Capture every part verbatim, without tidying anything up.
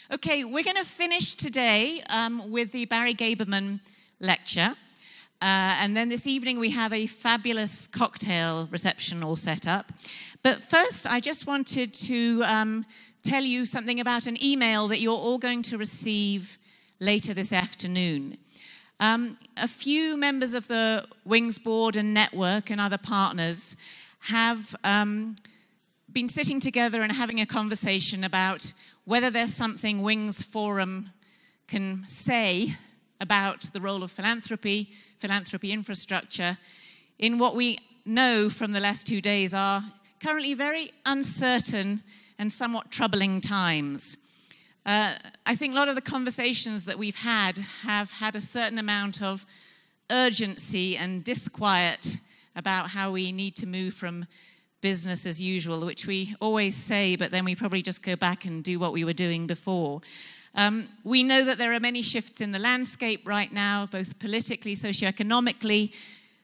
Okay, we're going to finish today um, with the Barry Gaberman lecture. Uh, and then this evening we have a fabulous cocktail reception all set up. But first, I just wanted to um, tell you something about an email that you're all going to receive later this afternoon. Um, a few members of the WINGS board and network and other partners have um, been sitting together and having a conversation about whether there's something WINGSForum can say about the role of philanthropy, philanthropy infrastructure, in what we know from the last two days are currently very uncertain and somewhat troubling times. Uh, I think a lot of the conversations that we've had have had a certain amount of urgency and disquiet about how we need to move from business as usual, which we always say, but then we probably just go back and do what we were doing before. Um, we know that there are many shifts in the landscape right now, both politically, socioeconomically,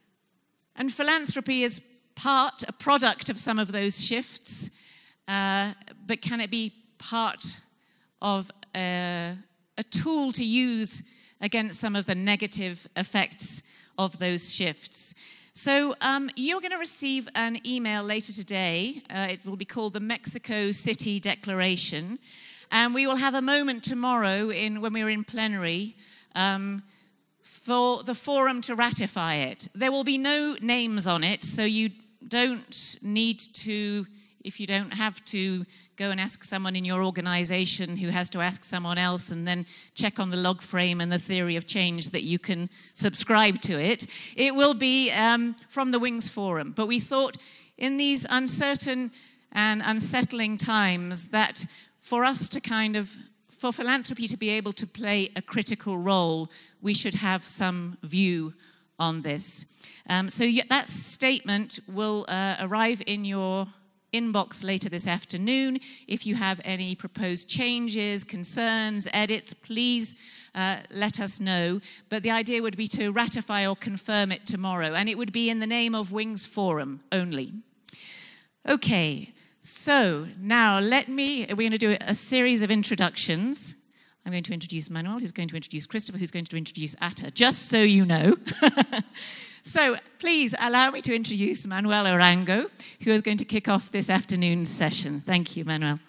and philanthropy is part, a product of some of those shifts, uh, but can it be part of a, a tool to use against some of the negative effects of those shifts? So um, you're going to receive an email later today. Uh, it will be called the Mexico City Declaration. And we will have a moment tomorrow in, when we're in plenary um, for the forum to ratify it. There will be no names on it, so you don't need to, if you don't have to, go and ask someone in your organization who has to ask someone else and then check on the log frame and the theory of change that you can subscribe to it. It will be um, from the WINGSForum. But we thought in these uncertain and unsettling times that for us to kind of, for philanthropy to be able to play a critical role, we should have some view on this. Um, so that statement will uh, arrive in your inbox later this afternoon. If you have any proposed changes, concerns, edits, please uh, let us know. But the idea would be to ratify or confirm it tomorrow, and it would be in the name of WINGSForum only. Okay, so now let me, we're going to do a series of introductions. I'm going to introduce Manuel, who's going to introduce Christopher, who's going to introduce Atta, just so you know. So please allow me to introduce Manuel Arango, who is going to kick off this afternoon's session. Thank you, Manuel.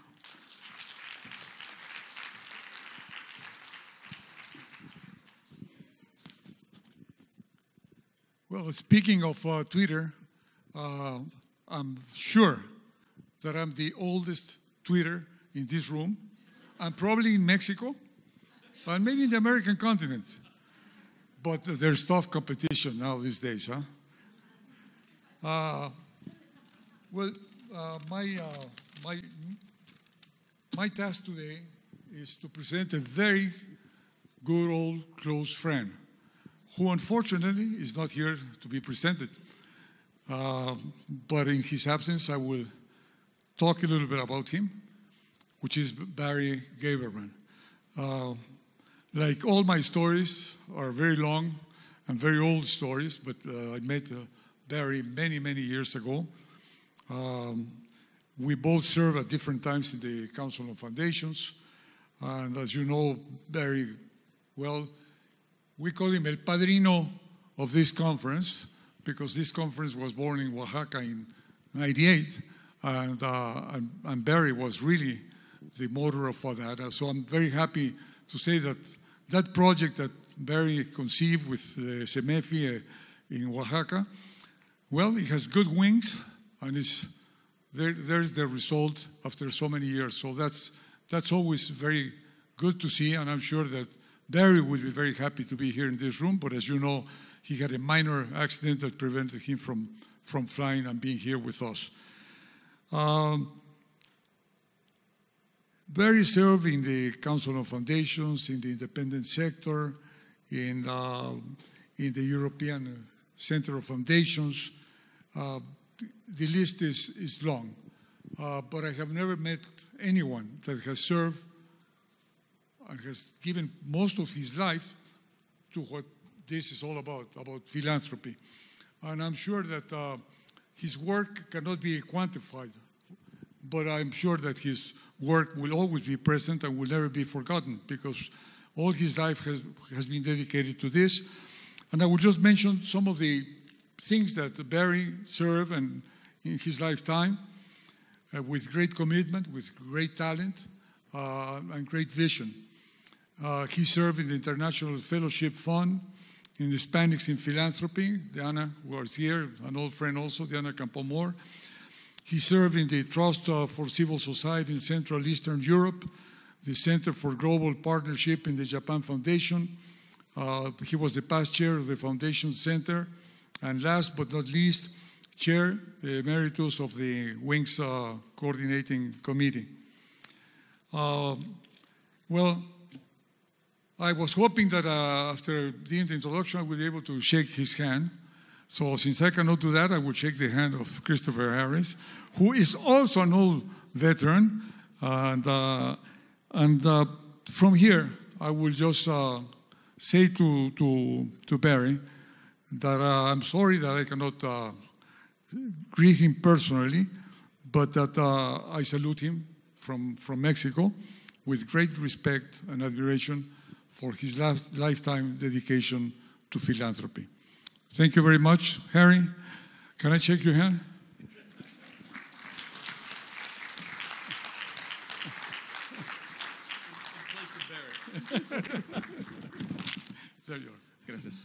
Well, speaking of uh, Twitter, uh, I'm sure that I'm the oldest Twitter in this room. I'm probably in Mexico, and maybe in the American continent. But there's tough competition now these days, huh? Uh, well, uh, my, uh, my, my task today is to present a very good old close friend who unfortunately is not here to be presented. Uh, but in his absence, I will talk a little bit about him, which is Barry Gaberman. Uh, Like all my stories are very long and very old stories, but uh, I met uh, Barry many, many years ago. Um, we both served at different times in the Council of Foundations. And as you know, Barry, well, we call him El Padrino of this conference because this conference was born in Oaxaca in ninety-eight. And, uh, and, and Barry was really the motor of that. And so I'm very happy to say that that project that Barry conceived with uh, Cemefi uh, in Oaxaca, well, it has good wings, and it's, there, there's the result after so many years. So that's, that's always very good to see, and I'm sure that Barry will be very happy to be here in this room, but as you know, he had a minor accident that prevented him from, from flying and being here with us. Um, Barry served in the Council of Foundations, in the independent sector, in, uh, in the European Center of Foundations. Uh, the list is, is long, uh, but I have never met anyone that has served and has given most of his life to what this is all about, about philanthropy. And I'm sure that uh, his work cannot be quantified, but I'm sure that his work will always be present and will never be forgotten, because all his life has, has been dedicated to this. And I will just mention some of the things that Barry served and in his lifetime uh, with great commitment, with great talent, uh, and great vision. Uh, he served in the International Fellowship Fund, in the Hispanics in Philanthropy, Diana, who was here, an old friend also, Diana Campomor. He served in the Trust uh, for Civil Society in Central Eastern Europe, the Center for Global Partnership in the Japan Foundation. Uh, he was the past chair of the Foundation Center. And last but not least, chair emeritus of the WINGS uh, Coordinating Committee. Uh, well, I was hoping that uh, after the introduction I would be able to shake his hand. So since I cannot do that, I will shake the hand of Christopher Harris, who is also an old veteran. And, uh, and uh, from here, I will just uh, say to, to, to Barry that uh, I'm sorry that I cannot uh, greet him personally, but that uh, I salute him from, from Mexico with great respect and admiration for his last lifetime dedication to philanthropy. Thank you very much, Harry. Can I shake your hand? There you are. Gracias.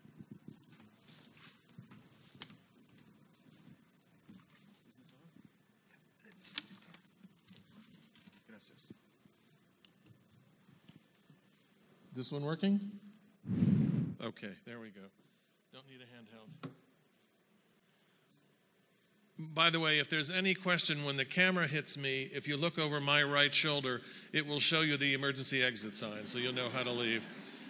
Gracias. This one working? Okay, there we go. Don't need a handheld. By the way, if there's any question when the camera hits me, if you look over my right shoulder, it will show you the emergency exit sign, so you'll know how to leave.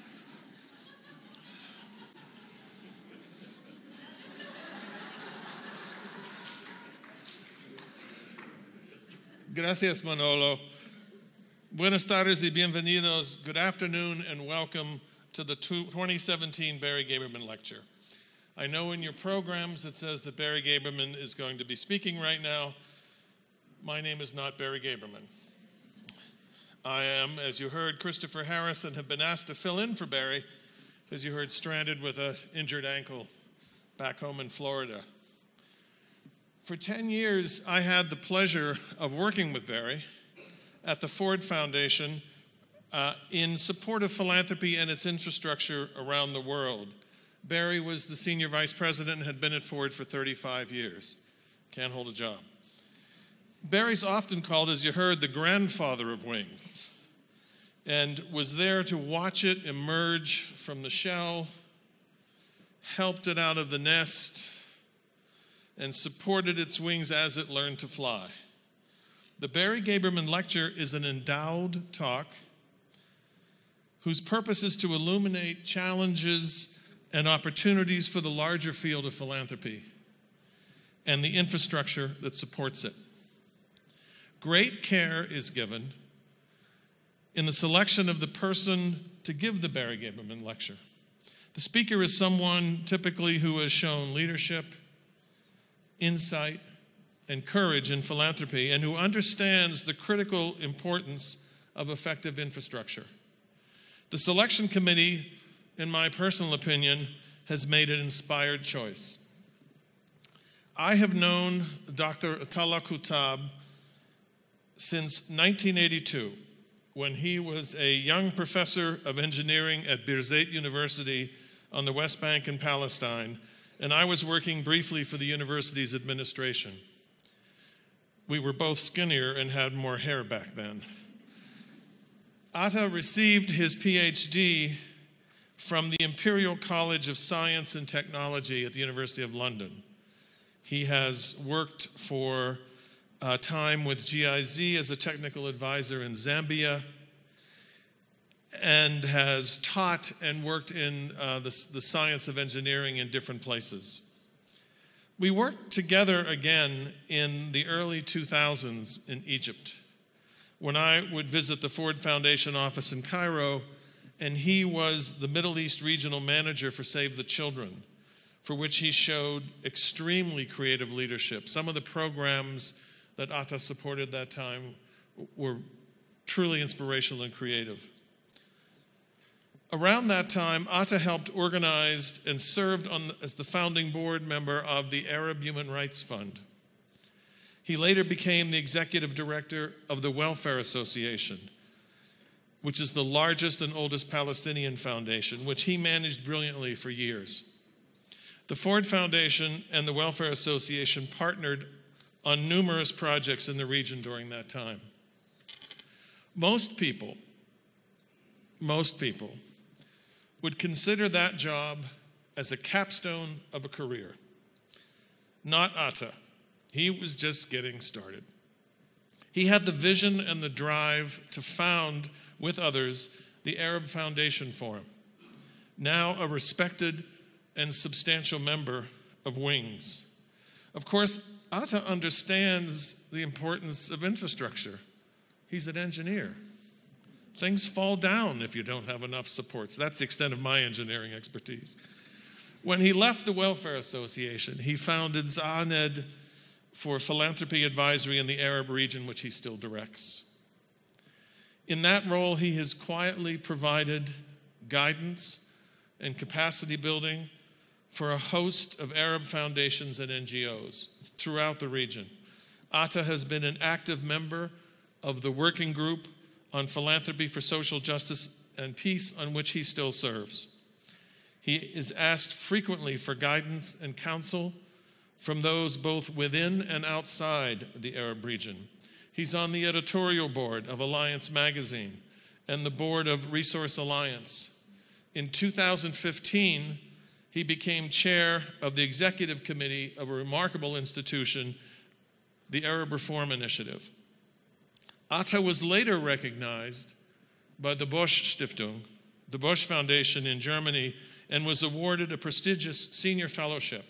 Gracias, Manolo. Buenas tardes y bienvenidos. Good afternoon and welcome to the twenty seventeen Barry Gaberman Lecture. I know in your programs it says that Barry Gaberman is going to be speaking right now. My name is not Barry Gaberman. I am, as you heard, Christopher Harris, and have been asked to fill in for Barry, as you heard, stranded with an injured ankle back home in Florida. For ten years, I had the pleasure of working with Barry at the Ford Foundation uh, in support of philanthropy and its infrastructure around the world. Barry was the senior vice president and had been at Ford for thirty-five years. Can't hold a job. Barry's often called, as you heard, the grandfather of WINGS, and was there to watch it emerge from the shell, helped it out of the nest, and supported its wings as it learned to fly. The Barry Gaberman Lecture is an endowed talk whose purpose is to illuminate challenges and opportunities for the larger field of philanthropy and the infrastructure that supports it. Great care is given in the selection of the person to give the Barry Gaberman Lecture. The speaker is someone typically who has shown leadership, insight, and courage in philanthropy, and who understands the critical importance of effective infrastructure. The selection committee, in my personal opinion, has made an inspired choice. I have known Doctor Atallah Kuttab since nineteen eighty-two, when he was a young professor of engineering at Birzeit University on the West Bank in Palestine, and I was working briefly for the university's administration. We were both skinnier and had more hair back then. Atta received his PhD from the Imperial College of Science and Technology at the University of London. He has worked for a time with G I Z as a technical advisor in Zambia, and has taught and worked in uh, the, the science of engineering in different places. We worked together again in the early two thousands in Egypt, when I would visit the Ford Foundation office in Cairo, and he was the Middle East regional manager for Save the Children, for which he showed extremely creative leadership. Some of the programs that Atallah supported that time were truly inspirational and creative. Around that time, Atallah helped organize and served on, as the founding board member of the Arab Human Rights Fund. He later became the executive director of the Welfare Association, which is the largest and oldest Palestinian foundation, which he managed brilliantly for years. The Ford Foundation and the Welfare Association partnered on numerous projects in the region during that time. Most people, most people would consider that job as a capstone of a career. Not Atallah. He was just getting started. He had the vision and the drive to found, with others, the Arab Foundation Forum, now a respected and substantial member of WINGS. Of course, Atallah understands the importance of infrastructure. He's an engineer. Things fall down if you don't have enough supports. That's the extent of my engineering expertise. When he left the Welfare Association, he founded SAANED for Philanthropy Advisory in the Arab region, which he still directs. In that role, he has quietly provided guidance and capacity building for a host of Arab foundations and N G Os throughout the region. Atallah has been an active member of the working group on philanthropy for social justice and peace, on which he still serves. He is asked frequently for guidance and counsel from those both within and outside the Arab region. He's on the editorial board of Alliance magazine and the board of Resource Alliance. In two thousand fifteen, he became chair of the executive committee of a remarkable institution, the Arab Reform Initiative. Atallah was later recognized by the Bosch Stiftung, the Bosch Foundation in Germany, and was awarded a prestigious senior fellowship,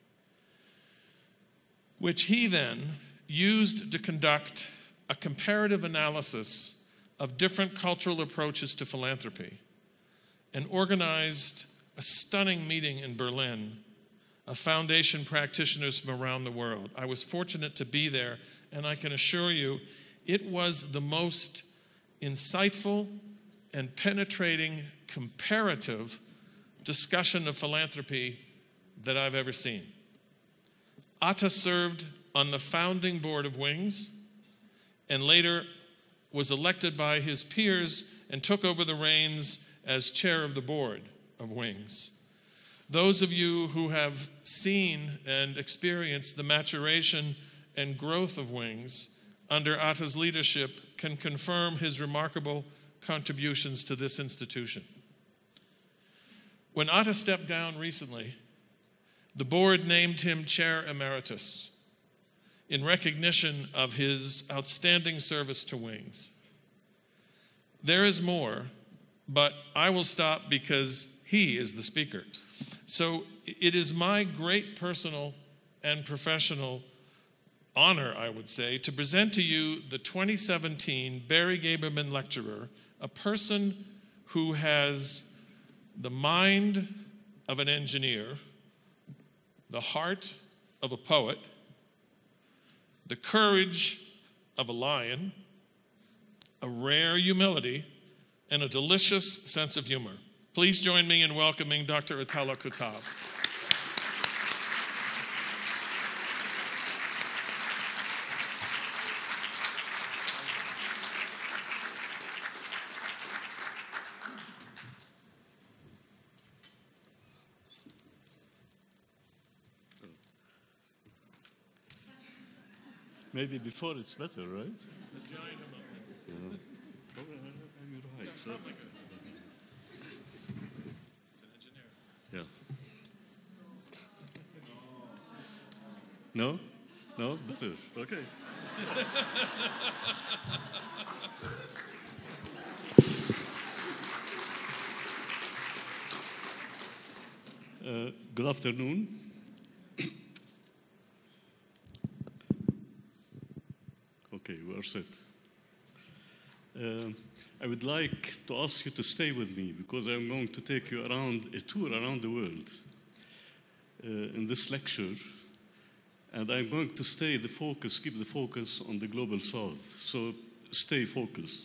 which he then used to conduct a comparative analysis of different cultural approaches to philanthropy and organized a stunning meeting in Berlin of foundation practitioners from around the world. I was fortunate to be there, and I can assure you it was the most insightful and penetrating comparative discussion of philanthropy that I've ever seen. Atallah served on the founding board of WINGS and later was elected by his peers and took over the reins as chair of the board of WINGS. Those of you who have seen and experienced the maturation and growth of WINGS under Atallah's leadership can confirm his remarkable contributions to this institution. When Atallah stepped down recently, the board named him chair emeritus in recognition of his outstanding service to WINGS. There is more, but I will stop because he is the speaker. So it is my great personal and professional honor, I would say, to present to you the twenty seventeen Barry Gaberman Lecturer, a person who has the mind of an engineer, the heart of a poet, the courage of a lion, a rare humility, and a delicious sense of humor. Please join me in welcoming Doctor Atallah Kuttab. Maybe before it's better, right? The giant among them. Yeah. Oh, you're right. So. It's an engineer. Yeah. No? No? Better. Okay. uh, good afternoon. Okay, we are set. Uh, I would like to ask you to stay with me because I'm going to take you around a tour around the world uh, in this lecture. And I'm going to stay the focus, keep the focus on the global south. So stay focused.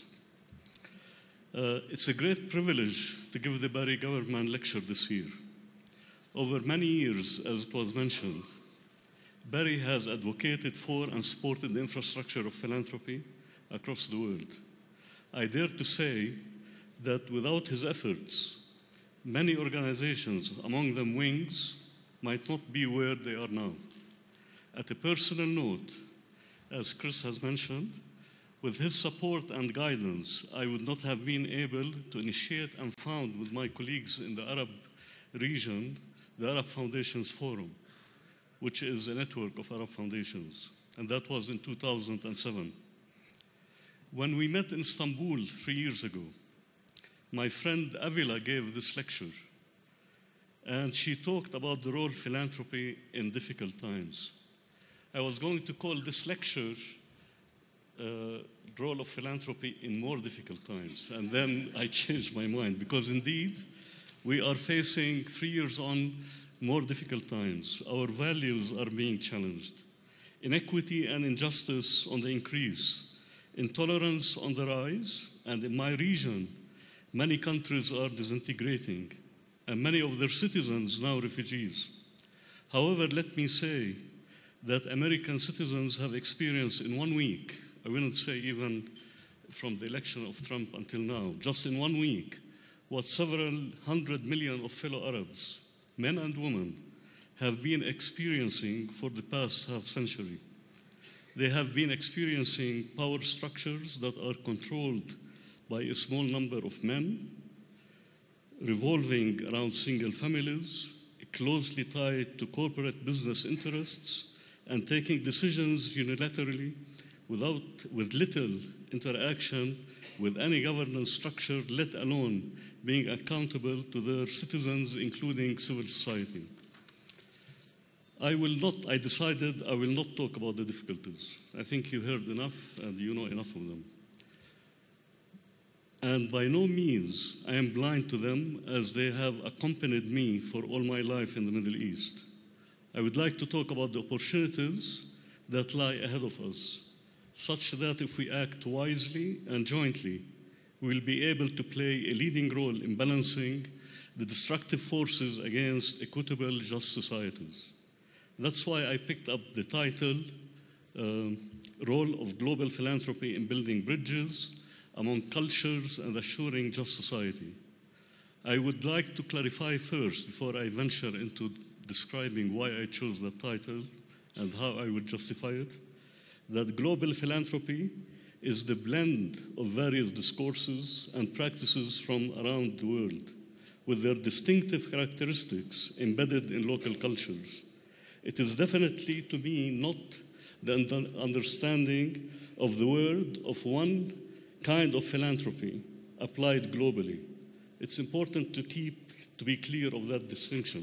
Uh, it's a great privilege to give the Barry Gaberman lecture this year. Over many years, as it was mentioned, Barry has advocated for and supported the infrastructure of philanthropy across the world. I dare to say that without his efforts, many organizations, among them WINGS, might not be where they are now. At a personal note, as Chris has mentioned, with his support and guidance, I would not have been able to initiate and found with my colleagues in the Arab region the Arab Foundations Forum, which is a network of Arab foundations, and that was in two thousand seven. When we met in Istanbul three years ago, my friend Avila gave this lecture, and she talked about the role of philanthropy in difficult times. I was going to call this lecture uh, role of philanthropy in more difficult times, and then I changed my mind, because indeed, we are facing three years on more difficult times. Our values are being challenged. Inequity and injustice on the increase. Intolerance on the rise. And in my region, many countries are disintegrating, and many of their citizens now refugees. However, let me say that American citizens have experienced in one week, I wouldn't say even from the election of Trump until now, just in one week, what several hundred million of fellow Arabs, men and women, have been experiencing for the past half century. They have been experiencing power structures that are controlled by a small number of men, revolving around single families, closely tied to corporate business interests, and taking decisions unilaterally without, with little interaction with any governance structure, let alone being accountable to their citizens, including civil society. I will not, I decided I will not talk about the difficulties. I think you heard enough and you know enough of them. And by no means I am blind to them, as they have accompanied me for all my life in the Middle East. I would like to talk about the opportunities that lie ahead of us, such that if we act wisely and jointly, we will be able to play a leading role in balancing the destructive forces against equitable, just societies. That's why I picked up the title, uh, Role of Global Philanthropy in Building Bridges Among Cultures and Assuring Just Society. I would like to clarify first, before I venture into describing why I chose that title and how I would justify it, that global philanthropy is the blend of various discourses and practices from around the world, with their distinctive characteristics embedded in local cultures. It is definitely, to me, not the understanding of the word of one kind of philanthropy applied globally. It's important to keep, to be clear of that distinction.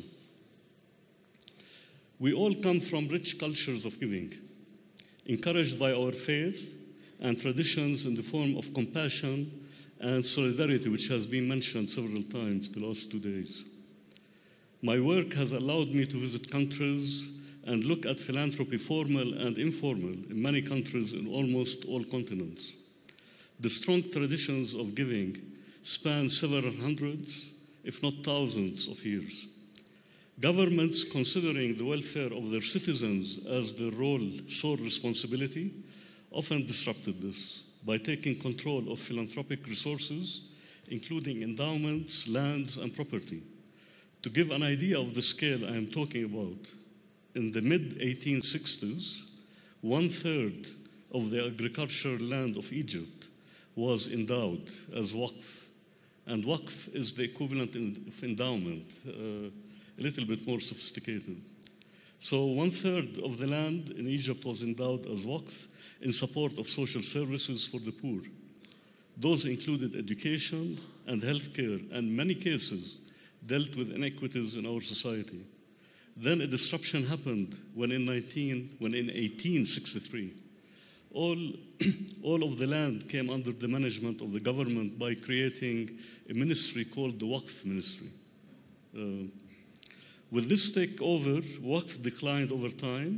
We all come from rich cultures of giving, encouraged by our faith and traditions in the form of compassion and solidarity, which has been mentioned several times the last two days. My work has allowed me to visit countries and look at philanthropy, formal and informal, in many countries in almost all continents. The strong traditions of giving span several hundreds, if not thousands, of years. Governments, considering the welfare of their citizens as their role, sole responsibility, often disrupted this by taking control of philanthropic resources, including endowments, lands, and property. To give an idea of the scale I am talking about, in the mid eighteen sixties, one-third of the agricultural land of Egypt was endowed as waqf. And waqf is the equivalent of endowment, uh, a little bit more sophisticated. So one-third of the land in Egypt was endowed as waqf in support of social services for the poor. Those included education and healthcare, and in many cases dealt with inequities in our society. Then a disruption happened when in, nineteen, when in eighteen sixty-three, all, all of the land came under the management of the government by creating a ministry called the Waqf Ministry. Uh, with this takeover, Waqf declined over time,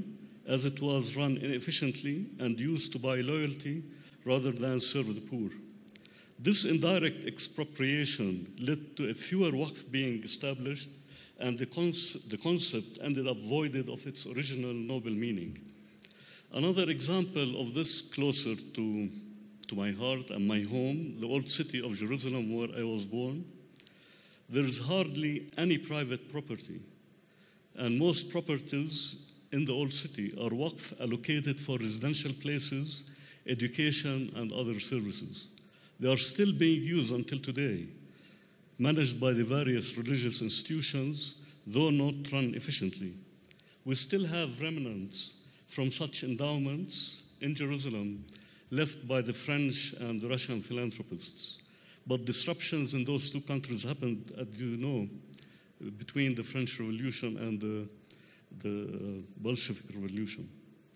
as it was run inefficiently and used to buy loyalty rather than serve the poor. This indirect expropriation led to a fewer waqf being established, and the, conce- the concept ended up voided of its original noble meaning. Another example of this closer to, to my heart and my home, the old city of Jerusalem where I was born, there is hardly any private property, and most properties in the old city are waqf allocated for residential places, education, and other services. They are still being used until today, managed by the various religious institutions, though not run efficiently. We still have remnants from such endowments in Jerusalem left by the French and the Russian philanthropists. But disruptions in those two countries happened, as you know, between the French Revolution and the, the uh, Bolshevik Revolution.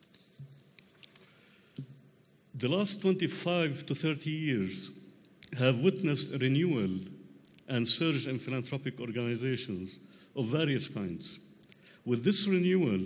The last twenty-five to thirty years have witnessed a renewal and surge in philanthropic organizations of various kinds. With this renewal,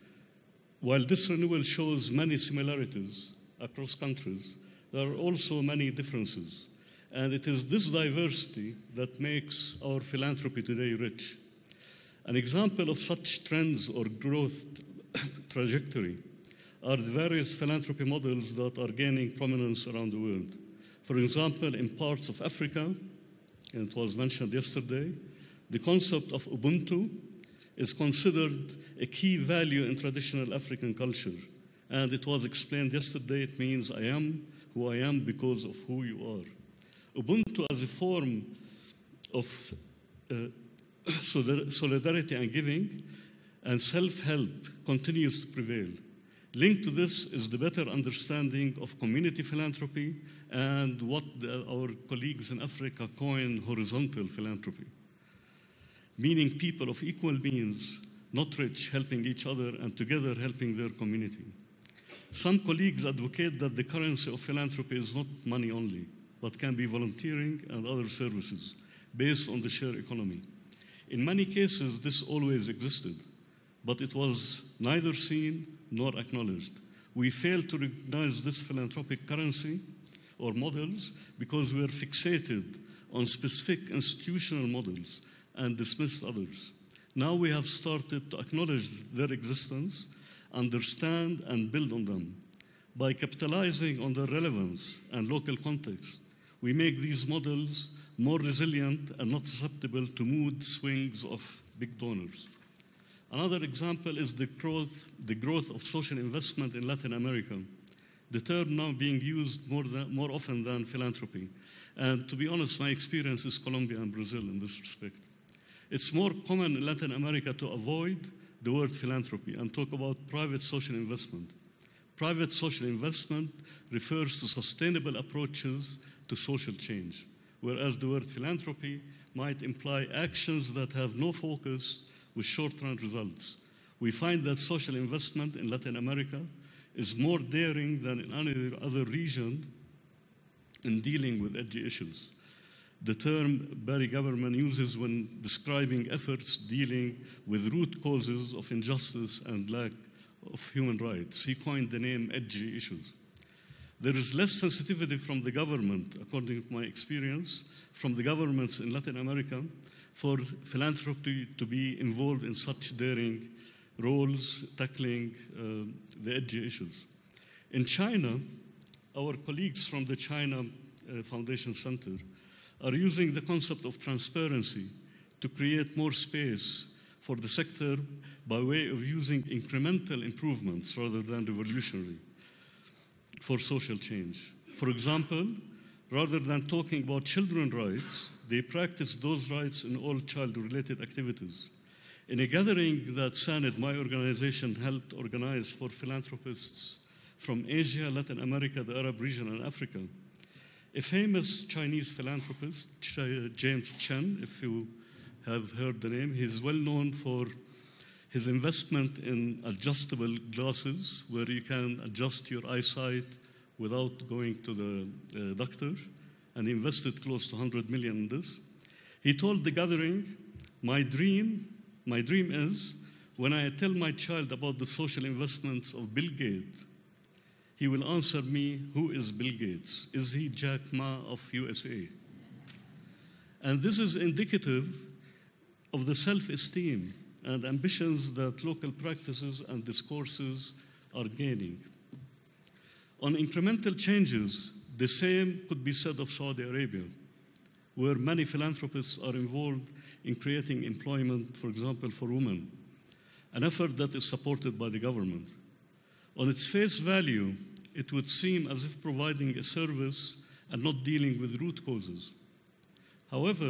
while this renewal shows many similarities across countries, there are also many differences. And it is this diversity that makes our philanthropy today rich. An example of such trends or growth trajectory are the various philanthropy models that are gaining prominence around the world. For example, in parts of Africa, and it was mentioned yesterday, the concept of Ubuntu is considered a key value in traditional African culture. And it was explained yesterday, it means I am who I am because of who you are. Ubuntu as a form of uh, solidarity and giving and self-help continues to prevail. Linked to this is the better understanding of community philanthropy and what the, our colleagues in Africa coin horizontal philanthropy, meaning people of equal means, not rich, helping each other and together helping their community. Some colleagues advocate that the currency of philanthropy is not money only, but can be volunteering and other services based on the share economy. In many cases, this always existed, but it was neither seen nor acknowledged. We failed to recognize this philanthropic currency or models because we are fixated on specific institutional models and dismissed others. Now we have started to acknowledge their existence, understand and build on them. By capitalizing on their relevance and local context, we make these models more resilient and not susceptible to mood swings of big donors. Another example is the growth, the growth of social investment in Latin America, the term now being used more, than, more often than philanthropy. And to be honest, my experience is Colombia and Brazil in this respect. It's more common in Latin America to avoid the word philanthropy and talk about private social investment. Private social investment refers to sustainable approaches to social change, whereas the word philanthropy might imply actions that have no focus with short-term results. We find that social investment in Latin America is more daring than in any other region in dealing with edgy issues. The term Barry Gaberman uses when describing efforts dealing with root causes of injustice and lack of human rights. He coined the name edgy issues. There is less sensitivity from the government, according to my experience, from the governments in Latin America for philanthropy to be involved in such daring roles tackling uh, the edgy issues. In China, our colleagues from the China uh, Foundation Center are using the concept of transparency to create more space for the sector by way of using incremental improvements rather than revolutionary for social change. For example, rather than talking about children's rights, they practice those rights in all child-related activities. In a gathering that SAANED, my organization, helped organize for philanthropists from Asia, Latin America, the Arab region, and Africa, a famous Chinese philanthropist, James Chen, if you have heard the name, he's well known for his investment in adjustable glasses, where you can adjust your eyesight without going to the uh, doctor, and he invested close to one hundred million in this. He told the gathering, my dream, my dream is When I tell my child about the social investments of Bill Gates, he will answer me, who is Bill Gates? Is he Jack Ma of U S A? And this is indicative of the self-esteem and ambitions that local practices and discourses are gaining. On incremental changes, the same could be said of Saudi Arabia, where many philanthropists are involved in creating employment, for example, for women, an effort that is supported by the government. On its face value, it would seem as if providing a service and not dealing with root causes. However,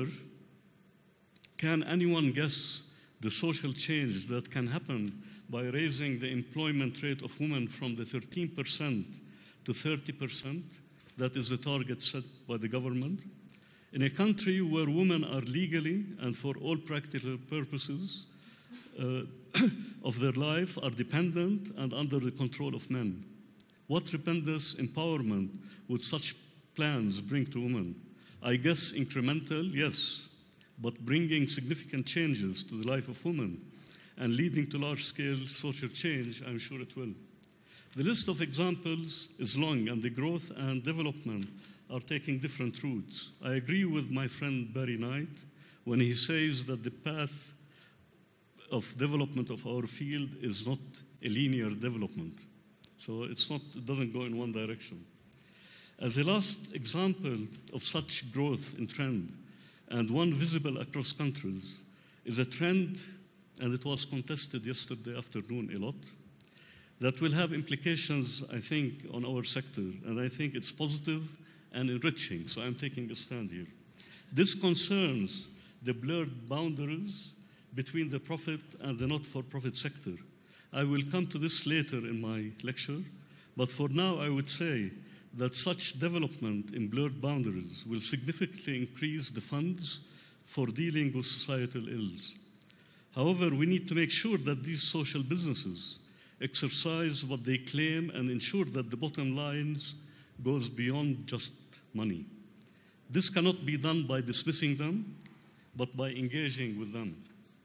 can anyone guess the social change that can happen by raising the employment rate of women from the thirteen percent to thirty percent? That is the target set by the government. In a country where women are legally and for all practical purposes uh, of their life are dependent and under the control of men. What tremendous empowerment would such plans bring to women? I guess incremental, yes, but bringing significant changes to the life of women and leading to large-scale social change, I'm sure it will. The list of examples is long, and the growth and development are taking different routes. I agree with my friend Barry Knight when he says that the path of development of our field is not a linear development. So it's not, it doesn't go in one direction. As a last example of such growth in trend, and one visible across countries, is a trend, and it was contested yesterday afternoon a lot, that will have implications, I think, on our sector, and I think it's positive and enriching, so I'm taking a stand here. This concerns the blurred boundaries between the profit and the not-for-profit sector. I will come to this later in my lecture, but for now I would say that such development in blurred boundaries will significantly increase the funds for dealing with societal ills. However, we need to make sure that these social businesses exercise what they claim and ensure that the bottom lines goes beyond just money. This cannot be done by dismissing them, but by engaging with them.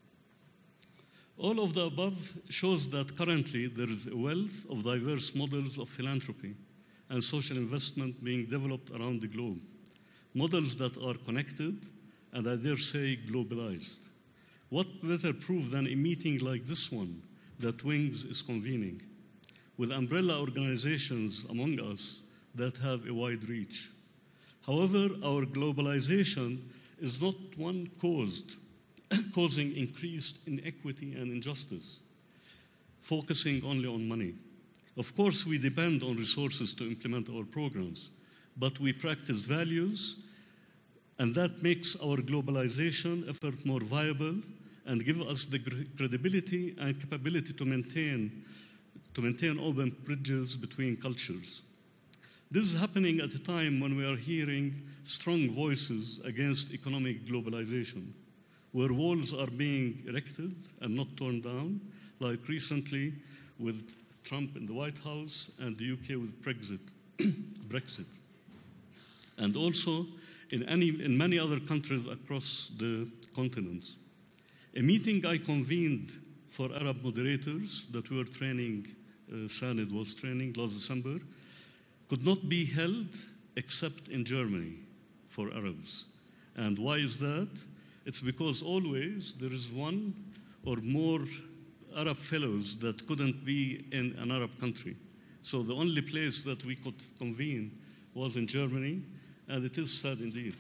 All of the above shows that currently there is a wealth of diverse models of philanthropy and social investment being developed around the globe, models that are connected and, I dare say, globalized. What better proof than a meeting like this one that WINGS is convening, with umbrella organizations among us that have a wide reach. However, our globalization is not one caused, causing increased inequity and injustice, focusing only on money. Of course, we depend on resources to implement our programs, but we practice values, and that makes our globalization effort more viable and give us the credibility and capability to maintain, to maintain open bridges between cultures. This is happening at a time when we are hearing strong voices against economic globalization, where walls are being erected and not torn down, like recently with Trump in the White House and the U K with Brexit. Brexit. And also in, any, in many other countries across the continents. A meeting I convened for Arab moderators that we were training, uh, SAANED was training last December, could not be held except in Germany for Arabs. And why is that? It's because always there is one or more Arab fellows that couldn't be in an Arab country. So the only place that we could convene was in Germany, and it is sad indeed.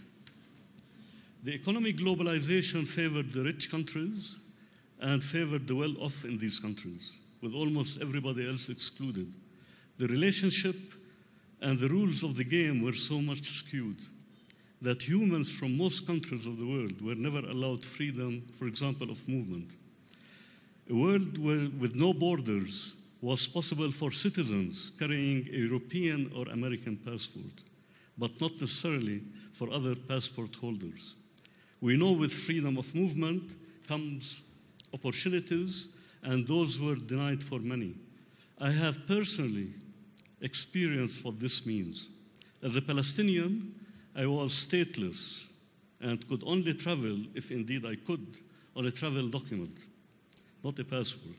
The economic globalization favored the rich countries and favored the well-off in these countries, with almost everybody else excluded. The relationship and the rules of the game were so much skewed that humans from most countries of the world were never allowed freedom, for example, of movement. A world where, with no borders was possible for citizens carrying a European or American passport, but not necessarily for other passport holders. We know with freedom of movement comes opportunities, and those were denied for many. I have personally experienced what this means. As a Palestinian, I was stateless and could only travel, if indeed I could, on a travel document. not a passport.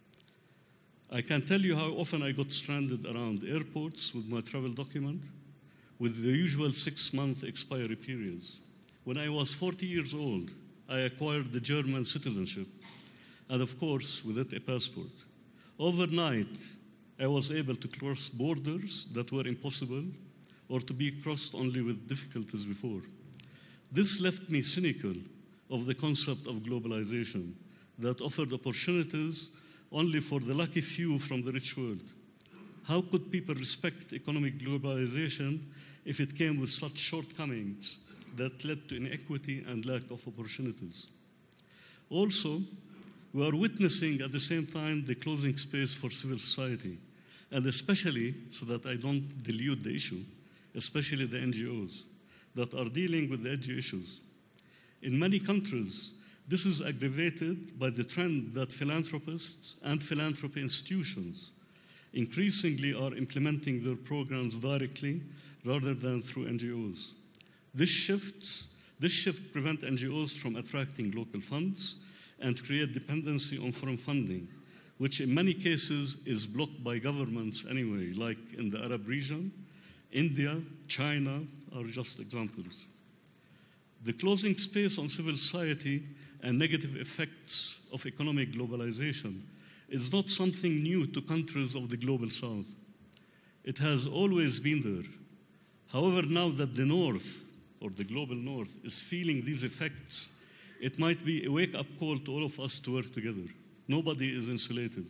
I can tell you how often I got stranded around airports with my travel document, with the usual six-month expiry periods. When I was forty years old, I acquired the German citizenship, and of course, with it, a passport. Overnight, I was able to cross borders that were impossible or to be crossed only with difficulties before. This left me cynical of the concept of globalization that offered opportunities only for the lucky few from the rich world. How could people respect economic globalization if it came with such shortcomings that led to inequity and lack of opportunities? Also, we are witnessing at the same time the closing space for civil society, and especially, so that I don't dilute the issue, especially the N G Os that are dealing with the edgy issues. In many countries, this is aggravated by the trend that philanthropists and philanthropy institutions increasingly are implementing their programs directly rather than through N G Os. This, shifts, this shift prevents N G Os from attracting local funds and create dependency on foreign funding, which in many cases is blocked by governments anyway, like in the Arab region, India, China are just examples. The closing space on civil society and negative effects of economic globalization is not something new to countries of the global south. It has always been there. However, now that the North, or the global North, is feeling these effects, it might be a wake-up call to all of us to work together. Nobody is insulated,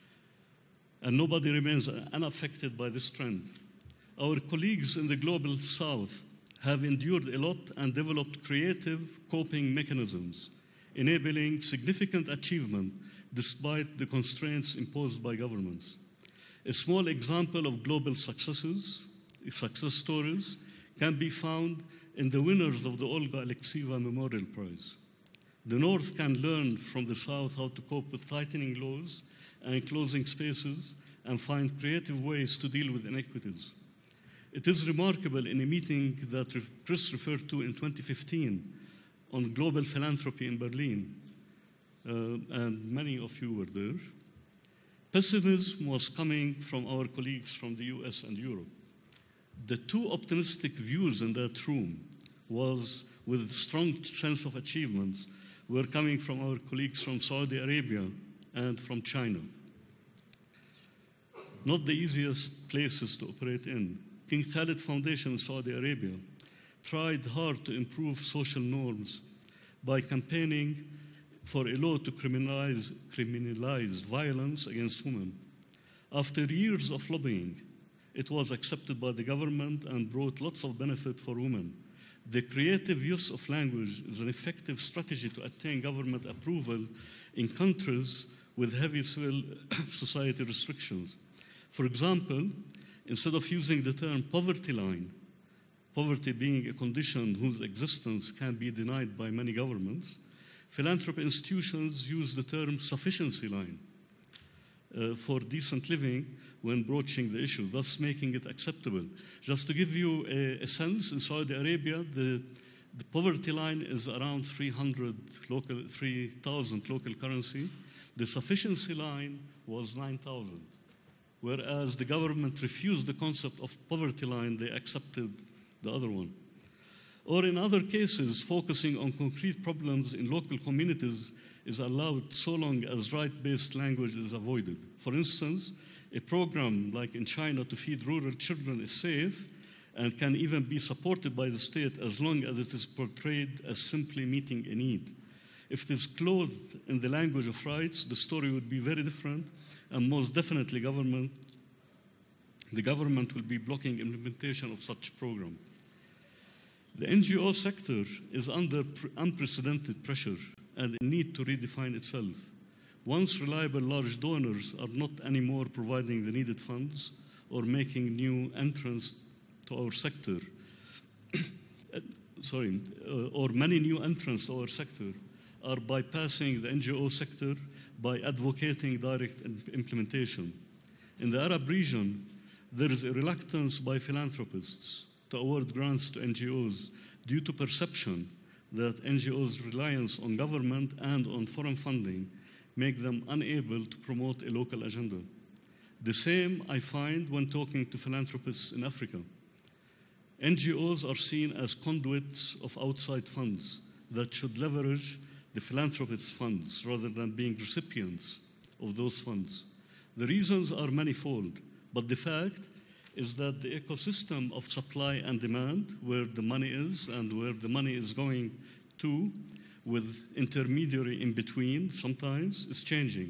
and nobody remains unaffected by this trend. Our colleagues in the global south have endured a lot and developed creative coping mechanisms, enabling significant achievement despite the constraints imposed by governments. A small example of global successes, success stories, can be found in the winners of the Olga Alexeyeva Memorial Prize. The North can learn from the South how to cope with tightening laws and closing spaces and find creative ways to deal with inequities. It is remarkable in a meeting that Chris referred to in twenty fifteen on global philanthropy in Berlin, uh, and many of you were there. Pessimism was coming from our colleagues from the U S and Europe. The two optimistic views in that room was, with a strong sense of achievements, were coming from our colleagues from Saudi Arabia and from China. Not the easiest places to operate in. King Khalid Foundation in Saudi Arabia tried hard to improve social norms by campaigning for a law to criminalize, criminalize violence against women. After years of lobbying, it was accepted by the government and brought lots of benefit for women. The creative use of language is an effective strategy to attain government approval in countries with heavy civil society restrictions. For example, instead of using the term poverty line, poverty being a condition whose existence can be denied by many governments, philanthropy institutions use the term sufficiency line uh, for decent living when broaching the issue, thus making it acceptable. Just to give you a, a sense, in Saudi Arabia, the, the poverty line is around three hundred local, three thousand local currency. The sufficiency line was nine thousand. Whereas the government refused the concept of poverty line, they accepted the other one. Or in other cases, focusing on concrete problems in local communities is allowed so long as right-based language is avoided. For instance, a program like in China to feed rural children is safe and can even be supported by the state as long as it is portrayed as simply meeting a need. If it is clothed in the language of rights, the story would be very different, and most definitely government, the government will be blocking implementation of such program. The N G O sector is under unprecedented pressure and in need to redefine itself. Once reliable large donors are not anymore providing the needed funds or making new entrants to our sector, sorry, uh, or many new entrants to our sector are bypassing the N G O sector by advocating direct implementation. In the Arab region, there is a reluctance by philanthropists to award grants to N G Os due to perception that N G Os' reliance on government and on foreign funding make them unable to promote a local agenda. The same I find when talking to philanthropists in Africa. N G Os are seen as conduits of outside funds that should leverage the philanthropists' funds rather than being recipients of those funds. The reasons are manifold, but the fact is that the ecosystem of supply and demand, where the money is and where the money is going to, with intermediary in between sometimes, is changing.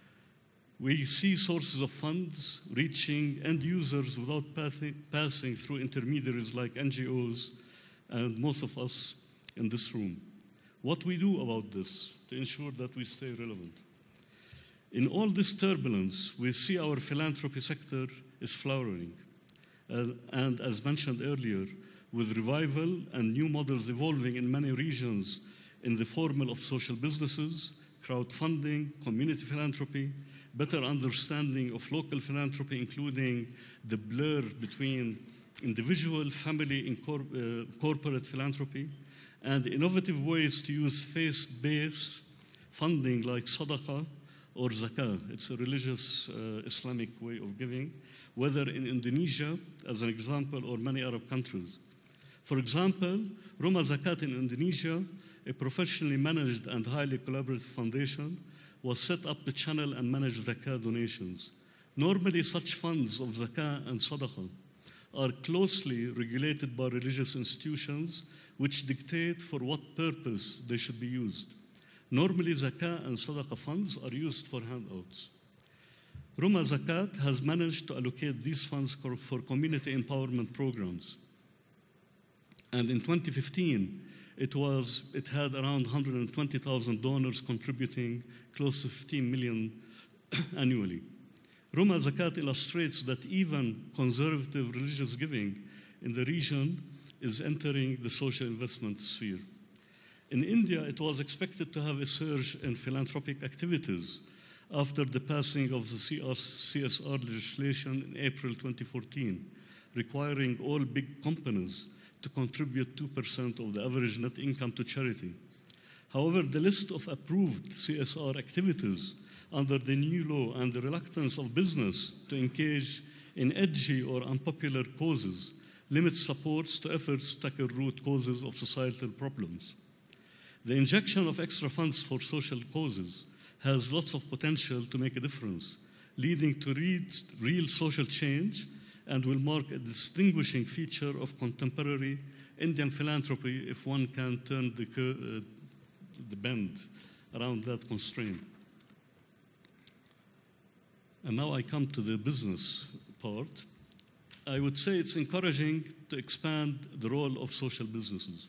We see sources of funds reaching end users without passing through intermediaries like N G Os and most of us in this room. What we do about this to ensure that we stay relevant? In all this turbulence, we see our philanthropy sector is flowering. Uh, and as mentioned earlier, with revival and new models evolving in many regions in the form of social businesses, crowdfunding, community philanthropy, better understanding of local philanthropy, including the blur between individual, family, and cor uh, corporate philanthropy, and innovative ways to use faith-based funding like sadaqah or zakah. It's a religious uh, Islamic way of giving, whether in Indonesia, as an example, or many Arab countries. For example, Rumah Zakat in Indonesia, a professionally managed and highly collaborative foundation, was set up to channel and manage zakah donations. Normally, such funds of zakah and sadaqah are closely regulated by religious institutions which dictate for what purpose they should be used. Normally, zakah and sadaqah funds are used for handouts. Rumah Zakat has managed to allocate these funds for community empowerment programs. And in twenty fifteen, it, was, it had around one hundred twenty thousand donors contributing close to fifteen million annually. Rumah Zakat illustrates that even conservative religious giving in the region is entering the social investment sphere. In India, it was expected to have a surge in philanthropic activities after the passing of the C S R legislation in April twenty fourteen, requiring all big companies to contribute two percent of the average net income to charity. However, the list of approved C S R activities under the new law and the reluctance of business to engage in edgy or unpopular causes limits supports to efforts to tackle root causes of societal problems. The injection of extra funds for social causes has lots of potential to make a difference, leading to real social change, and will mark a distinguishing feature of contemporary Indian philanthropy if one can turn the, uh, the bend around that constraint. And now I come to the business part. I would say it's encouraging to expand the role of social businesses.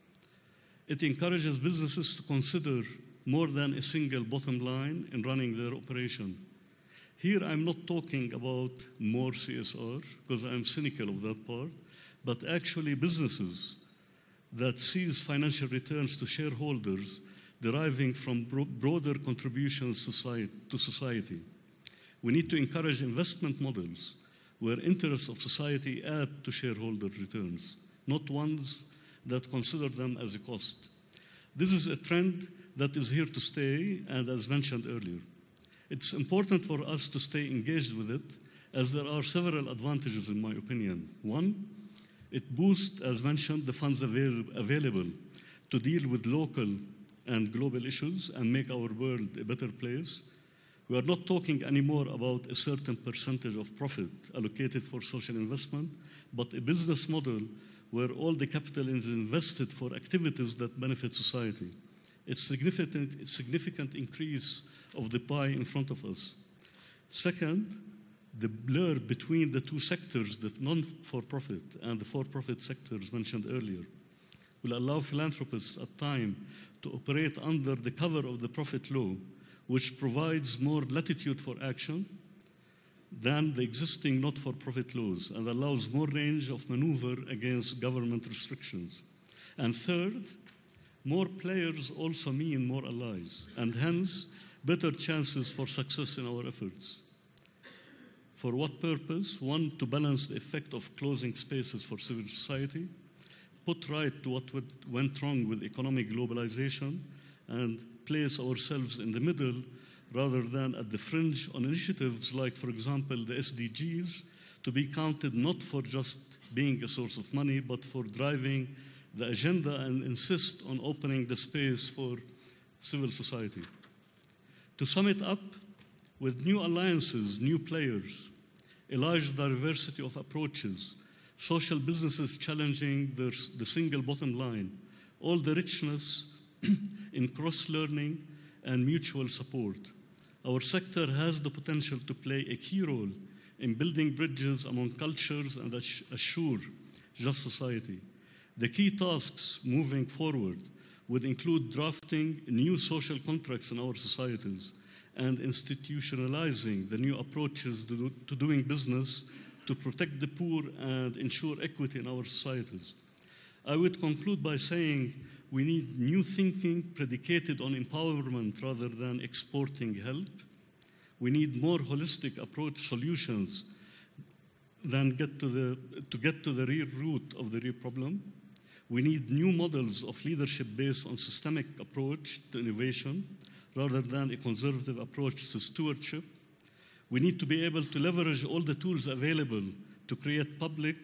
It encourages businesses to consider more than a single bottom line in running their operation. Here, I'm not talking about more C S R, because I'm cynical of that part, but actually businesses that sees financial returns to shareholders deriving from bro broader contributions to society. We need to encourage investment models where interests of society add to shareholder returns, not ones that consider them as a cost. This is a trend that is here to stay, and as mentioned earlier. It's important for us to stay engaged with it, as there are several advantages, in my opinion. One, it boosts, as mentioned, the funds avail available to deal with local and global issues and make our world a better place. We are not talking anymore about a certain percentage of profit allocated for social investment, but a business model where all the capital is invested for activities that benefit society. It's significant, it's significant increase of the pie in front of us. Second, the blur between the two sectors, the non-for-profit and the for-profit sectors mentioned earlier, will allow philanthropists at time to operate under the cover of the profit law, which provides more latitude for action than the existing not-for-profit laws and allows more range of maneuver against government restrictions. And third, more players also mean more allies, and hence better chances for success in our efforts. For what purpose? One, to balance the effect of closing spaces for civil society, put right to what went wrong with economic globalization, and place ourselves in the middle rather than at the fringe on initiatives like, for example, the S D Gs, to be counted not for just being a source of money, but for driving the agenda and insist on opening the space for civil society. To sum it up, with new alliances, new players, a large diversity of approaches, social businesses challenging their, the single bottom line, all the richness in cross-learning and mutual support, our sector has the potential to play a key role in building bridges among cultures and assure just society. The key tasks moving forward would include drafting new social contracts in our societies and institutionalizing the new approaches to, do, to doing business to protect the poor and ensure equity in our societies. I would conclude by saying we need new thinking predicated on empowerment rather than exporting help. We need more holistic approach solutions than get to, the, to get to the real root of the real problem. We need new models of leadership based on systemic approach to innovation rather than a conservative approach to stewardship. We need to be able to leverage all the tools available to create public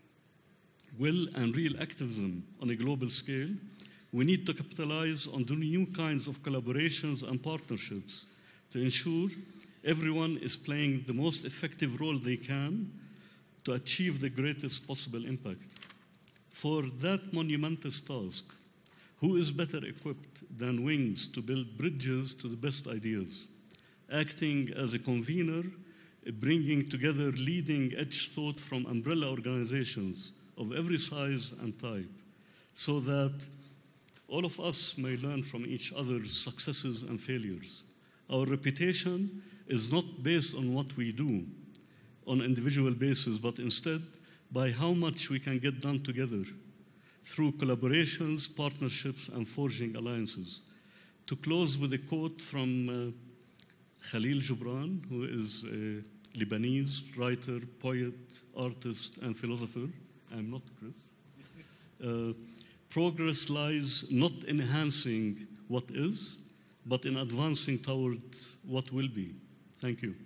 will and real activism on a global scale. We need to capitalize on the new kinds of collaborations and partnerships to ensure everyone is playing the most effective role they can to achieve the greatest possible impact. For that monumentous task, who is better equipped than WINGS to build bridges to the best ideas, acting as a convener, bringing together leading-edge thought from umbrella organizations of every size and type, so that all of us may learn from each other's successes and failures. Our reputation is not based on what we do on an individual basis, but instead by how much we can get done together through collaborations, partnerships, and forging alliances. To close with a quote from uh, Khalil Gibran, who is a Lebanese writer, poet, artist, and philosopher. I'm not Chris. Uh, progress lies not in enhancing what is, but in advancing toward what will be. Thank you.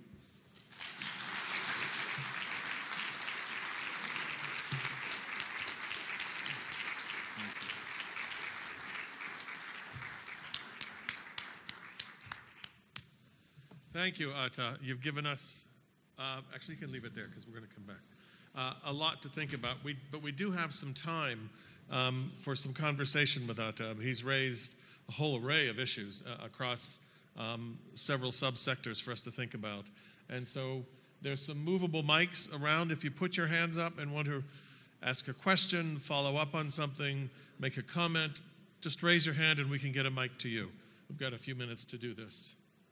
Thank you, Atallah. You've given us, uh, actually you can leave it there because we're going to come back, uh, a lot to think about. We, but we do have some time um, for some conversation with Atallah. He's raised a whole array of issues uh, across um, several subsectors for us to think about. And so there's some movable mics around. If you put your hands up and want to ask a question, follow up on something, make a comment, just raise your hand and we can get a mic to you. We've got a few minutes to do this.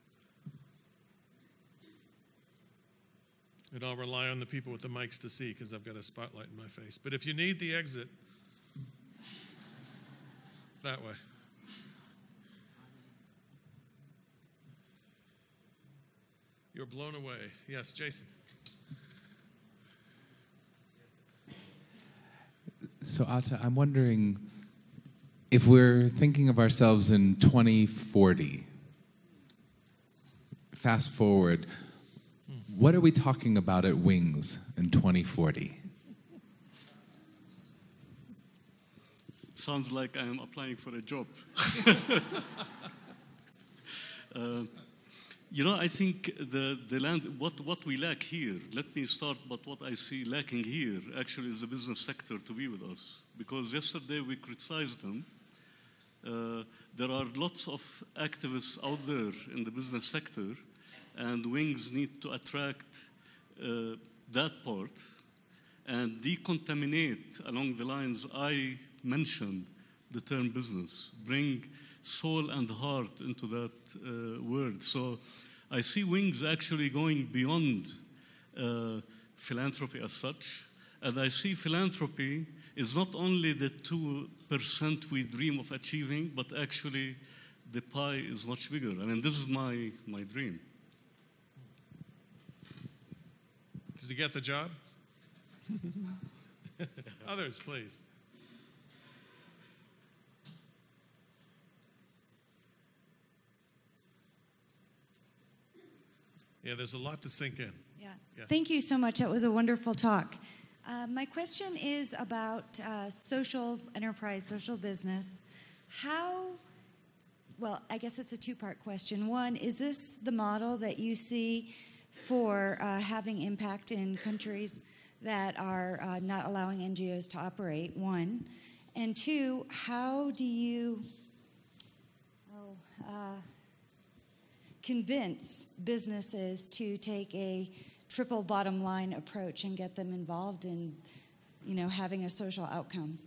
And I'll rely on the people with the mics to see because I've got a spotlight in my face. But if you need the exit, it's that way. You're blown away. Yes, Jason. So, Atta, I'm wondering if we're thinking of ourselves in twenty forty, fast forward, what are we talking about at WINGS in twenty forty? It sounds like I'm applying for a job. uh, you know, I think the, the land, what, what we lack here, let me start, but what I see lacking here actually is the business sector to be with us. Because yesterday we criticized them. Uh, there are lots of activists out there in the business sector, and WINGS need to attract uh, that part and decontaminate along the lines I mentioned the term business, bring soul and heart into that uh, word. So I see WINGS actually going beyond uh, philanthropy as such, and I see philanthropy is not only the two percent we dream of achieving, but actually the pie is much bigger. I mean, this is my, my dream. Does he get the job? Others, please. Yeah, there's a lot to sink in. Yeah. Yes. Thank you so much. That was a wonderful talk. Uh, my question is about uh, social enterprise, social business. How, well, I guess it's a two-part question. One, is this the model that you see for uh, having impact in countries that are uh, not allowing N G Os to operate, one? And two, how do you oh, uh, convince businesses to take a triple bottom line approach and get them involved in, you know, having a social outcome?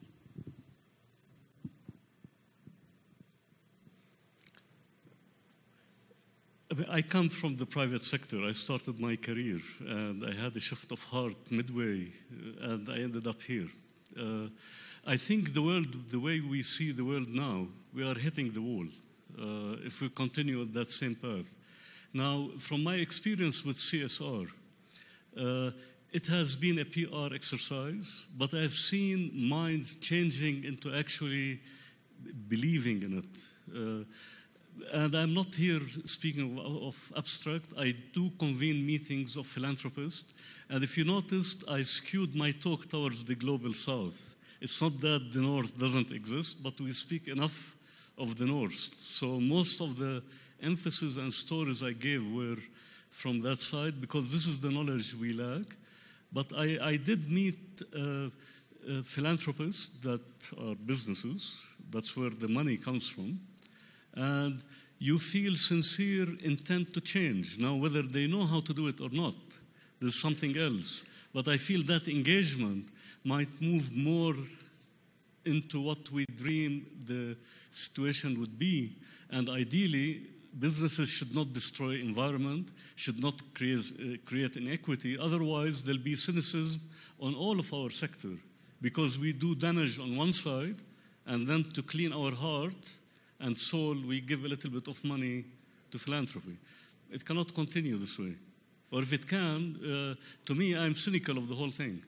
I come from the private sector. I started my career, and I had a shift of heart midway, and I ended up here. Uh, I think the world, the way we see the world now, we are hitting the wall uh, if we continue on that same path. Now, from my experience with C S R, uh, it has been a P R exercise, but I've seen minds changing into actually believing in it. Uh, And I'm not here speaking of, of abstract. I do convene meetings of philanthropists. And if you noticed, I skewed my talk towards the global south. It's not that the north doesn't exist, but we speak enough of the north. So most of the emphasis and stories I gave were from that side, because this is the knowledge we lack. But I, I did meet uh, uh, philanthropists that are businesses. That's where the money comes from. And you feel sincere intent to change. Now, whether they know how to do it or not, there's something else. But I feel that engagement might move more into what we dream the situation would be. And ideally, businesses should not destroy environment, should not create, uh, create inequity. Otherwise, there'll be cynicism on all of our sector, because we do damage on one side, and then to clean our heart and soul, we give a little bit of money to philanthropy. It cannot continue this way. Or if it can, uh, to me, I'm cynical of the whole thing.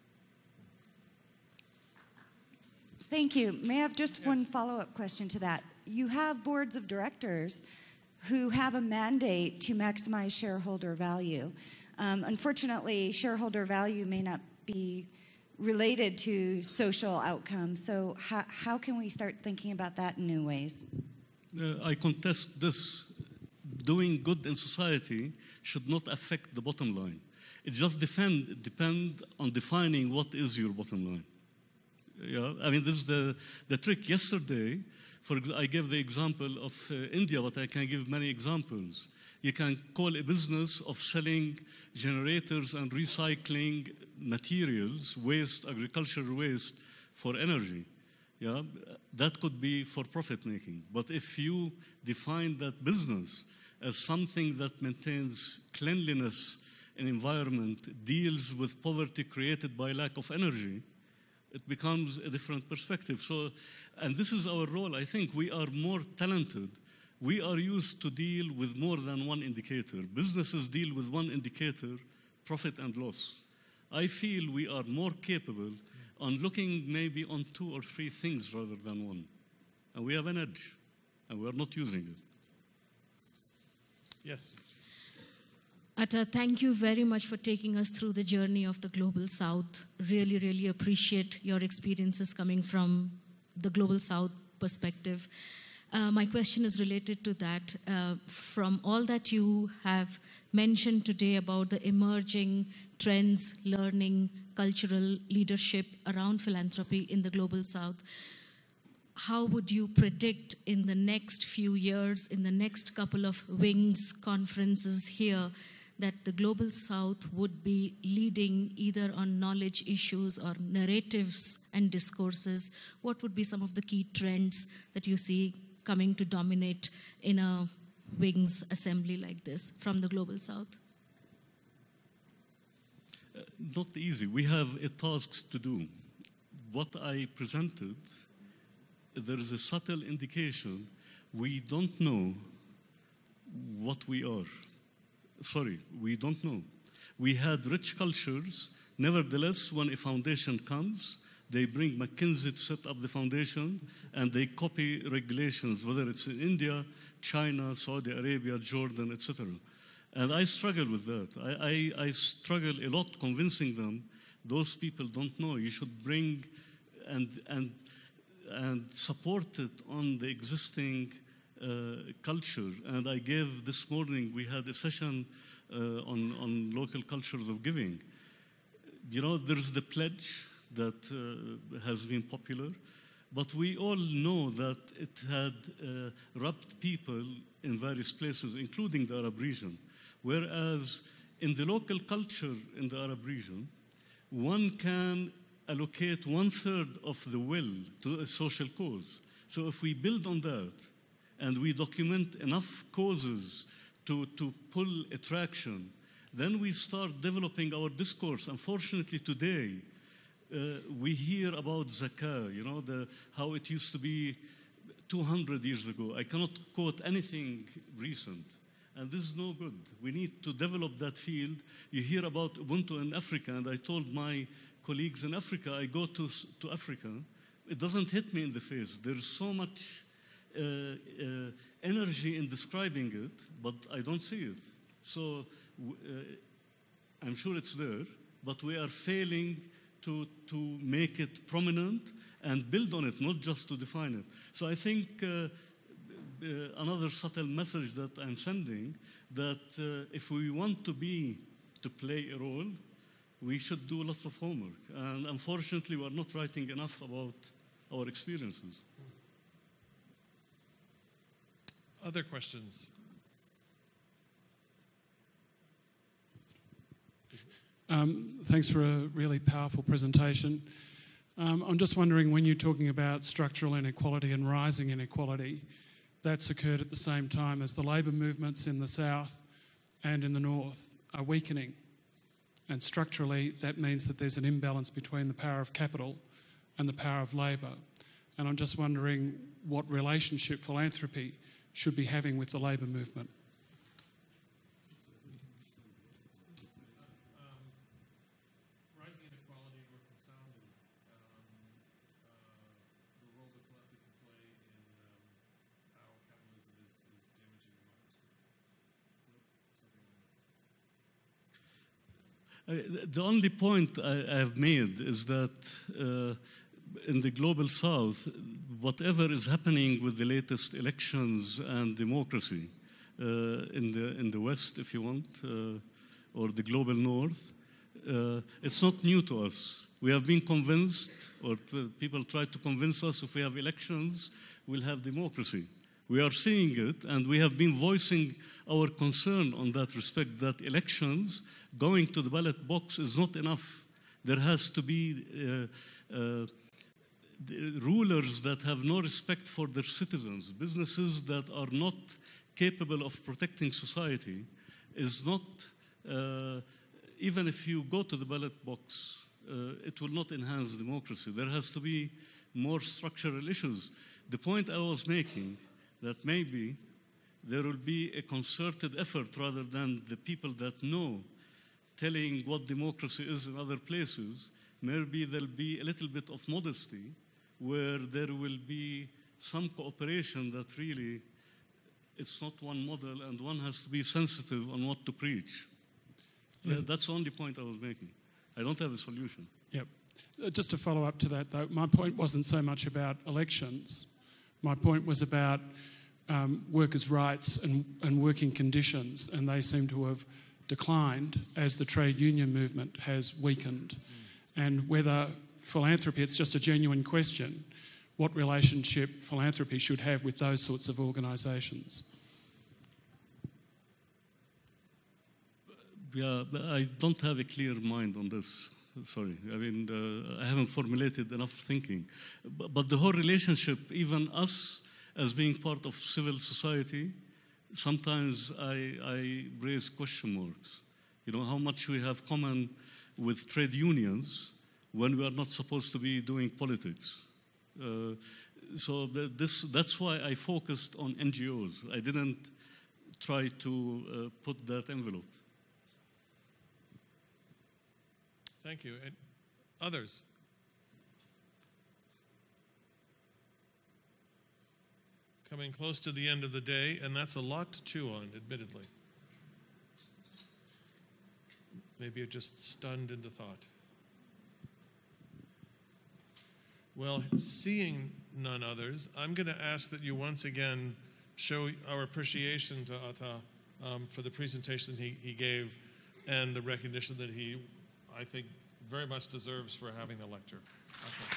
Thank you. May I have just yes. one follow-up question to that? You have boards of directors who have a mandate to maximize shareholder value. Um, unfortunately, shareholder value may not be related to social outcomes. So how, how can we start thinking about that in new ways? Uh, I contest this. Doing good in society should not affect the bottom line. It just depend, depend on defining what is your bottom line. Yeah, I mean, this is the, the trick. Yesterday, for ex I gave the example of uh, India, but I can give many examples. You can call a business of selling generators and recycling materials, waste, agricultural waste, for energy. Yeah, that could be for profit making. But if you define that business as something that maintains cleanliness in environment, deals with poverty created by lack of energy, it becomes a different perspective. So, and this is our role. I think we are more talented. We are used to deal with more than one indicator. Businesses deal with one indicator, profit and loss. I feel we are more capable on looking maybe on two or three things rather than one. And we have an edge, and we are not using it. Yes. Atta, thank you very much for taking us through the journey of the Global South. Really, really appreciate your experiences coming from the Global South perspective. Uh, my question is related to that. Uh, from all that you have mentioned today about the emerging trends, learning, cultural leadership around philanthropy in the Global South, how would you predict in the next few years, in the next couple of WINGS conferences here, that the Global South would be leading either on knowledge issues or narratives and discourses? What would be some of the key trends that you see coming to dominate in a WINGS assembly like this from the Global South? Uh, not easy. We have a task to do. What I presented, there is a subtle indication we don't know what we are. Sorry, we don't know. We had rich cultures. Nevertheless, when a foundation comes, they bring McKinsey to set up the foundation, and they copy regulations, whether it's in India, China, Saudi Arabia, Jordan, et cetera. And I struggle with that. I, I, I struggle a lot convincing them, those people don't know. You should bring and, and, and support it on the existing uh, culture. And I gave this morning, we had a session uh, on, on local cultures of giving. You know, there's the pledge that uh, has been popular, but we all know that it had uh, rubbed people in various places, including the Arab region. Whereas in the local culture in the Arab region, one can allocate one third of the will to a social cause. So if we build on that and we document enough causes to, to pull attraction, then we start developing our discourse. Unfortunately, today, uh, we hear about zakah, you know, the, how it used to be two hundred years ago. I cannot quote anything recent. And this is no good. We need to develop that field. You hear about Ubuntu in Africa, and I told my colleagues in Africa, I go to, to Africa, it doesn't hit me in the face. There's so much uh, uh, energy in describing it, but I don't see it. So uh, I'm sure it's there, but we are failing to, to make it prominent and build on it, not just to define it. So I think uh, uh, another subtle message that I'm sending, that uh, if we want to be, to play a role, we should do lots of homework. And unfortunately, we're not writing enough about our experiences. Other questions? Um, thanks for a really powerful presentation. Um, I'm just wondering, when you're talking about structural inequality and rising inequality, that's occurred at the same time as the labour movements in the south and in the north are weakening. And structurally, that means that there's an imbalance between the power of capital and the power of labour. And I'm just wondering what relationship philanthropy should be having with the labour movement. Uh, the only point I, I have made is that uh, in the global south, whatever is happening with the latest elections and democracy uh, in the in the west, if you want, uh, or the global north, uh, it's not new to us. We have been convinced, or people try to convince us, if we have elections, we'll have democracy. We are seeing it, and we have been voicing our concern on that respect, that elections, going to the ballot box is not enough. There has to be uh, uh, rulers that have no respect for their citizens, businesses that are not capable of protecting society. Is not, uh, even if you go to the ballot box, uh, it will not enhance democracy. There has to be more structural issues. The point I was making, that maybe there will be a concerted effort rather than the people that know telling what democracy is in other places. Maybe there'll be a little bit of modesty where there will be some cooperation that really it's not one model and one has to be sensitive on what to preach. Yeah. That's the only point I was making. I don't have a solution. Yep. Uh, just to follow up to that, though, my point wasn't so much about elections. My point was about um, workers' rights and, and working conditions, and they seem to have declined as the trade union movement has weakened. Mm. And whether philanthropy, it's just a genuine question, what relationship philanthropy should have with those sorts of organisations. Yeah, I don't have a clear mind on this. Sorry, I mean, uh, I haven't formulated enough thinking. But, but the whole relationship, even us as being part of civil society, sometimes I, I raise question marks. You know, how much we have common with trade unions when we are not supposed to be doing politics. Uh, so this, that's why I focused on N G Os. I didn't try to uh, put that envelope. Thank you. And others? Coming close to the end of the day, and that's a lot to chew on, admittedly. Maybe you're just stunned into thought. Well, seeing none others, I'm going to ask that you once again show our appreciation to Atallah um, for the presentation he, he gave and the recognition that he, I think, very much deserves for having the lecture. Okay.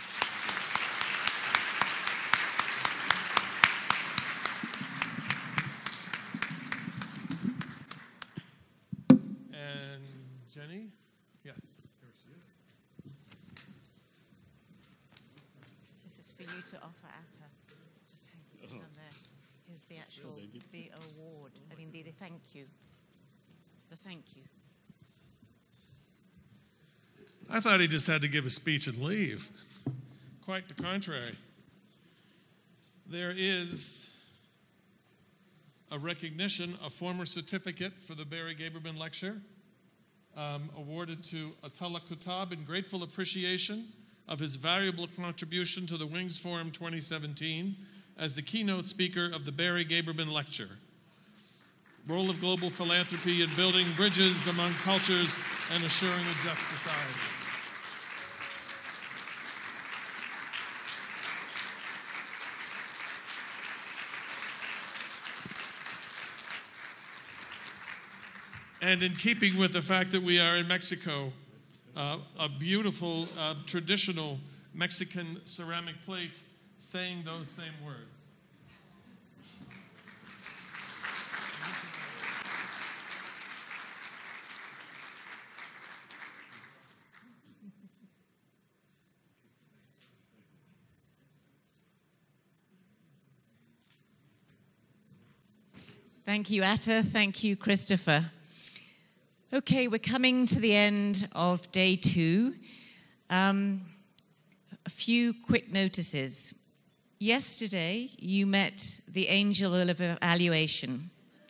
And Jenny? Yes. There she is. This is for you to offer Atta. Just hang it down there. Here's the actual, the award. I mean, the, the thank you. The thank you. I thought he just had to give a speech and leave. Quite the contrary. There is a recognition, a former certificate for the Barry Gaberman Lecture, um, awarded to Atallah Kuttab in grateful appreciation of his valuable contribution to the WINGSForum twenty seventeen as the keynote speaker of the Barry Gaberman Lecture. Role of global philanthropy in building bridges among cultures and assuring a just society. And in keeping with the fact that we are in Mexico, uh, a beautiful uh, traditional Mexican ceramic plate saying those same words. Thank you, Atta. Thank you, Christopher. Okay, we're coming to the end of day two. Um, a few quick notices. Yesterday, you met the angel of evaluation.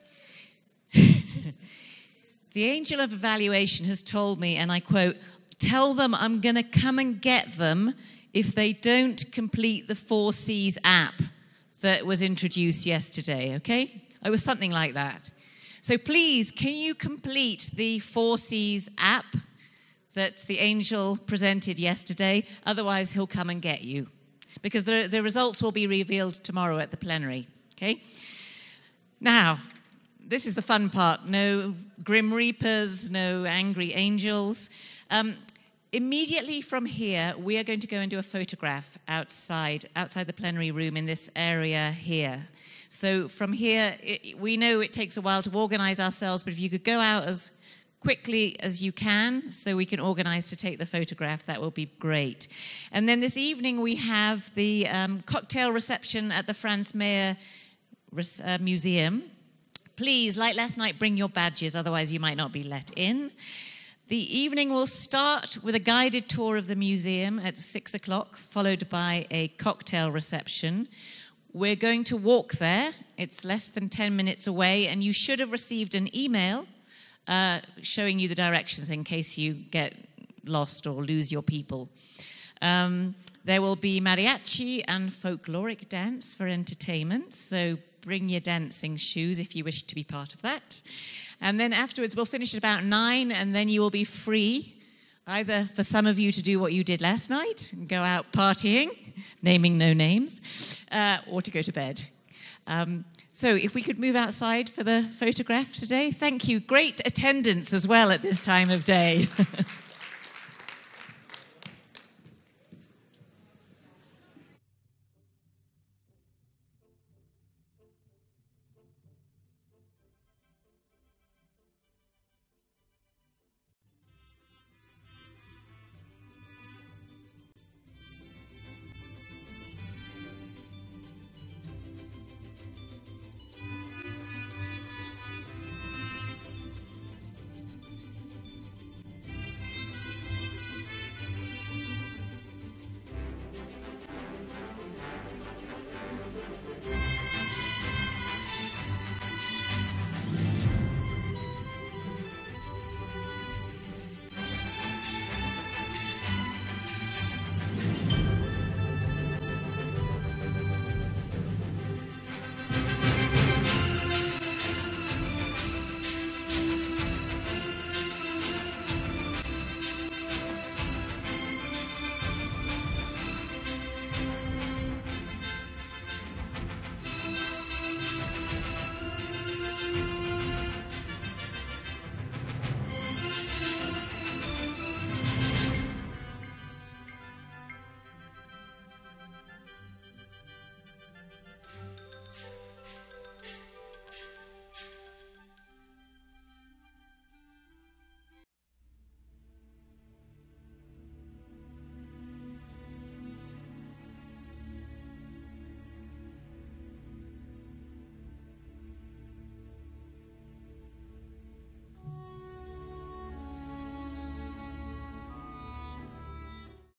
The angel of evaluation has told me, and I quote, "Tell them I'm going to come and get them if they don't complete the four C's app that was introduced yesterday," okay? It was something like that. So please, can you complete the four C's app that the angel presented yesterday? Otherwise, he'll come and get you. Because the, the results will be revealed tomorrow at the plenary, okay? Now, this is the fun part. No grim reapers, no angry angels. Um, immediately from here, we are going to go and do a photograph outside, outside the plenary room in this area here. So from here, it, we know it takes a while to organize ourselves, but if you could go out as quickly as you can so we can organize to take the photograph, that will be great. And then this evening we have the um, cocktail reception at the Franz Mayer uh, Museum. Please, like last night, bring your badges, otherwise you might not be let in. The evening will start with a guided tour of the museum at six o'clock, followed by a cocktail reception. We're going to walk there. It's less than ten minutes away, and you should have received an email uh, showing you the directions in case you get lost or lose your people. Um, there will be mariachi and folkloric dance for entertainment, so bring your dancing shoes if you wish to be part of that. And then afterwards, we'll finish at about nine, and then you will be free, either for some of you to do what you did last night and go out partying, naming no names, uh, or to go to bed. Um, so if we could move outside for the photograph today. Thank you. Great attendance as well at this time of day.